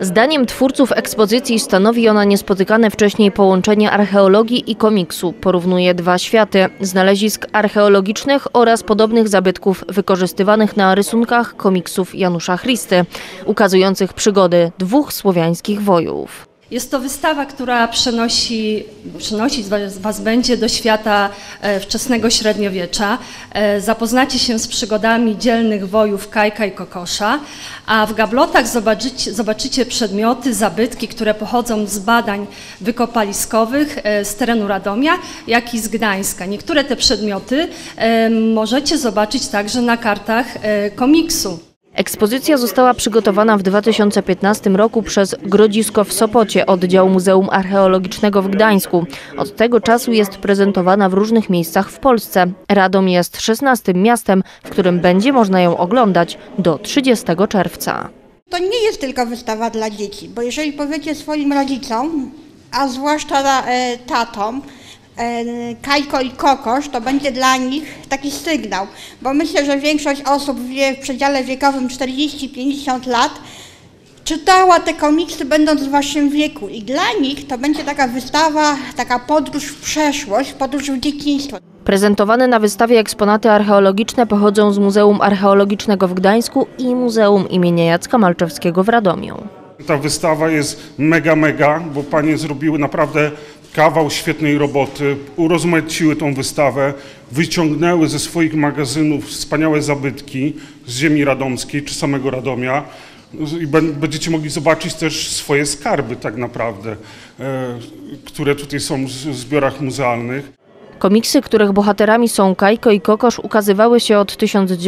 Zdaniem twórców ekspozycji stanowi ona niespotykane wcześniej połączenie archeologii i komiksu. Porównuje dwa światy – znalezisk archeologicznych oraz podobnych zabytków wykorzystywanych na rysunkach komiksów Janusza Christy, ukazujących przygody dwóch słowiańskich wojów. Jest to wystawa, która przenosić Was będzie do świata wczesnego średniowiecza. Zapoznacie się z przygodami dzielnych wojów Kajka i Kokosza, a w gablotach zobaczycie przedmioty, zabytki, które pochodzą z badań wykopaliskowych z terenu Radomia, jak i z Gdańska. Niektóre te przedmioty możecie zobaczyć także na kartach komiksu. Ekspozycja została przygotowana w 2015 roku przez Grodzisko w Sopocie, oddział Muzeum Archeologicznego w Gdańsku. Od tego czasu jest prezentowana w różnych miejscach w Polsce. Radom jest 16. miastem, w którym będzie można ją oglądać do 30 czerwca. To nie jest tylko wystawa dla dzieci, bo jeżeli powiecie swoim rodzicom, a zwłaszcza tatom, Kajko i Kokosz, to będzie dla nich taki sygnał, bo myślę, że większość osób w przedziale wiekowym 40-50 lat czytała te komiksy będąc w waszym wieku i dla nich to będzie taka wystawa, taka podróż w przeszłość, podróż w dzieciństwo. Prezentowane na wystawie eksponaty archeologiczne pochodzą z Muzeum Archeologicznego w Gdańsku i Muzeum imienia Jacka Malczewskiego w Radomiu. Ta wystawa jest mega, bo panie zrobiły naprawdę kawał świetnej roboty, urozmaiciły tą wystawę, wyciągnęły ze swoich magazynów wspaniałe zabytki z ziemi radomskiej czy samego Radomia i będziecie mogli zobaczyć też swoje skarby tak naprawdę, które tutaj są w zbiorach muzealnych. Komiksy, których bohaterami są Kajko i Kokosz, ukazywały się od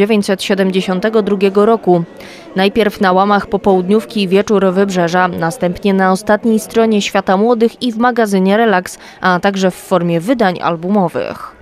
1972 roku. Najpierw na łamach Popołudniówki Wieczór Wybrzeża, następnie na ostatniej stronie Świata Młodych i w magazynie Relaks, a także w formie wydań albumowych.